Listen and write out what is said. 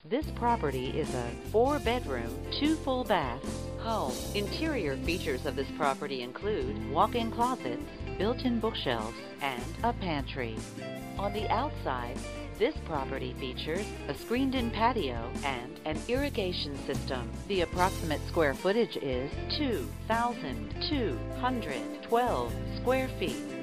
This property is a 4-bedroom, 2 full baths home. Interior features of this property include walk-in closets, built-in bookshelves, and a pantry. On the outside, this property features a screened-in patio and an irrigation system. The approximate square footage is 2,212 square feet.